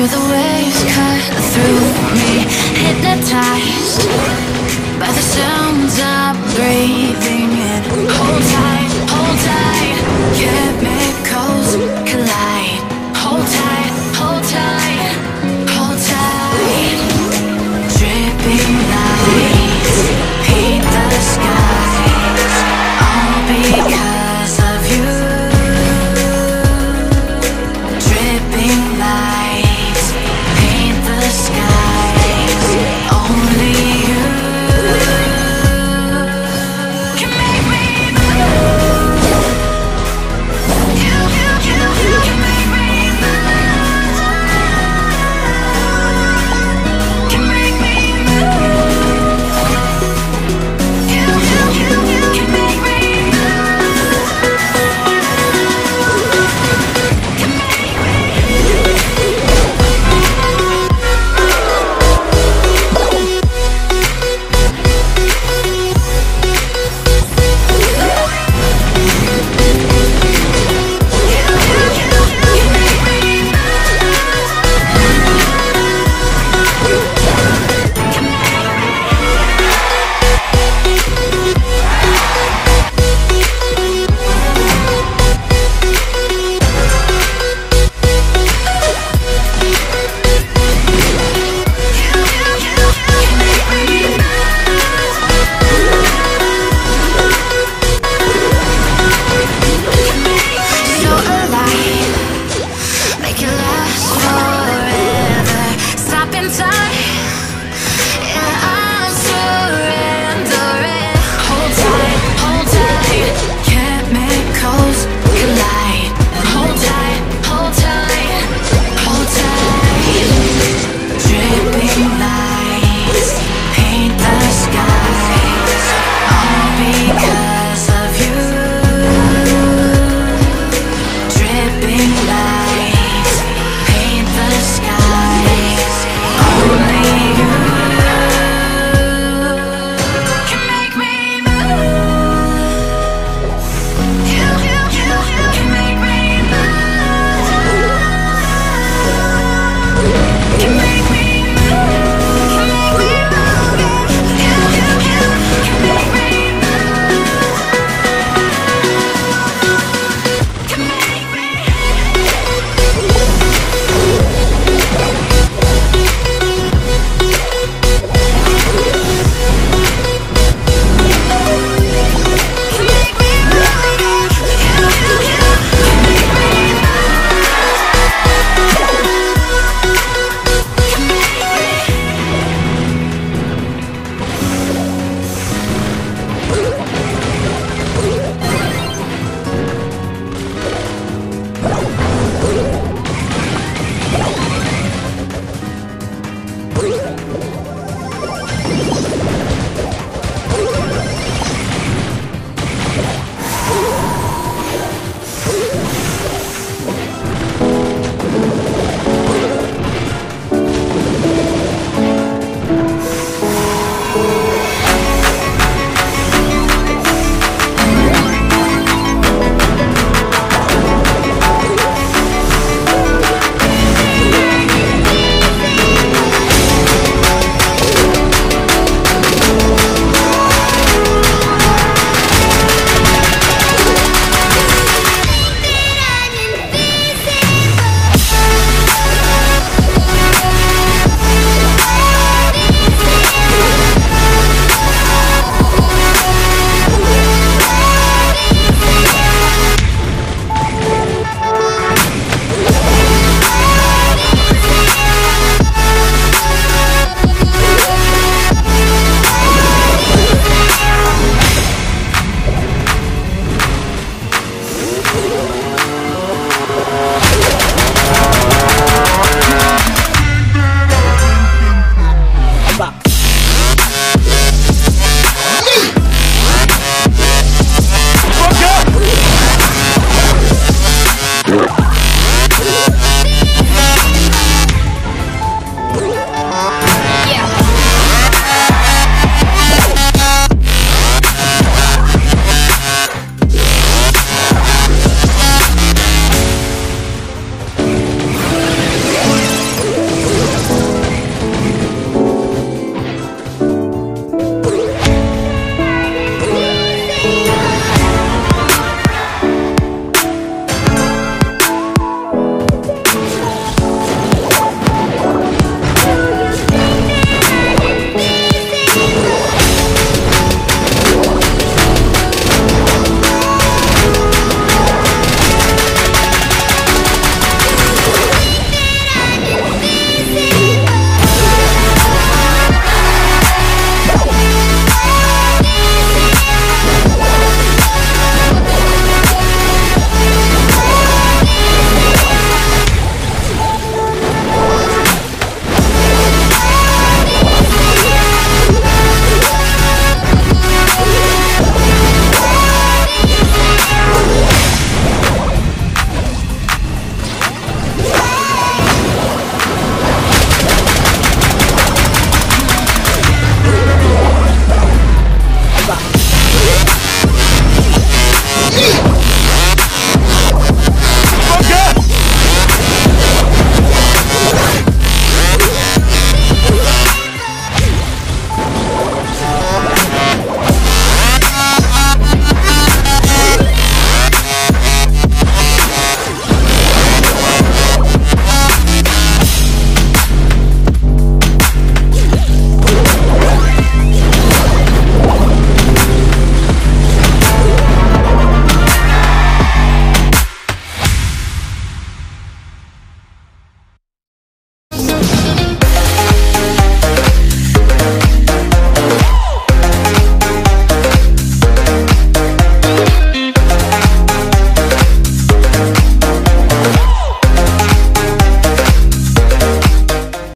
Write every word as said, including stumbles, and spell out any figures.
Hear the waves cut through me, hypnotized by the sounds I'm breathing in. Hold tight, hold tight, chemicals collide. Hold tight, hold tight, hold tight. Dripping lights paint the skies, all because of you. Dripping lights paint the skies, only you can make me move. You, you, you, you can make me move. Can make me move. You, you, you, you can make me move. Can make me so alive, make it last forever. Stop in time, yeah, I'm surrendering. Hold tight, hold tight, chemicals collide. Hold tight, hold tight, hold tight. Dripping lights paint the skies, all because of you. Dripping lights paint the skies, only you can make me move. You, you, you, you can make me move. Can make me move. Can make me move. You, you, you can make me move. Can make me.